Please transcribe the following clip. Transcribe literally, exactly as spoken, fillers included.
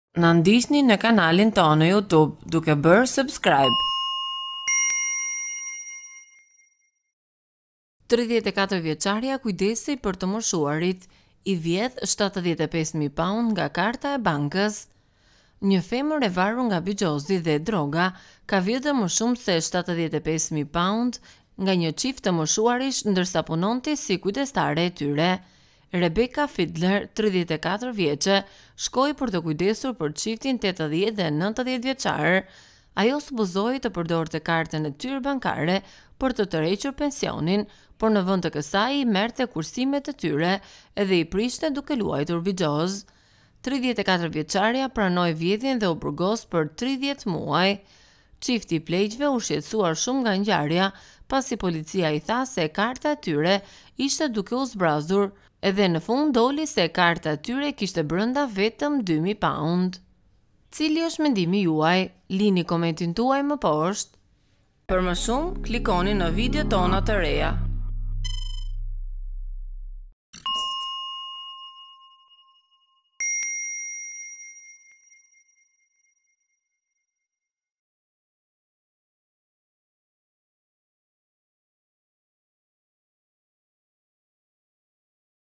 Na ndiqni në kanalin tonë në YouTube duke bërë subscribe. tridhjetë e katër vjeçarja kujdesej për të moshuarit, i vjedh shtatëdhjetë e pesë mijë paund nga karta e bankës. Një femër e varur nga bigjozi dhe droga ka vjedhur më shumë se shtatëdhjetë e pesë mijë paund nga një çift të moshuarish ndërsa punonte si kujdestare e tyre. Rebeka Fidler, tridhjetë e katër vjeçë, shkoi për të kujdesur për çiftin tetëdhjetë dhe nëntëdhjetë vjeçar. Ajo supozoi të përdorte kartën e tyre bankare për të tërhequr pensionin, por në vend të kësaj i merrte kursimet e tyre edhe i prishte duke luajtur bigjoz. tridhjetë e katër vjeçarja pranoi vjedhjen dhe u burgos për tridhjetë muaj. Çifti i pleqve u shqetësuar shumë nga ngjarja, pasi policia i tha se karta e tyre ishte duke u zbrazur, edhe në fund doli se karta e tyre kishte brenda vetëm dy mijë paund. Cili është mendimi juaj? Lini komentin tuaj më poshtë. Për më shumë, klikoni në video tona të reja.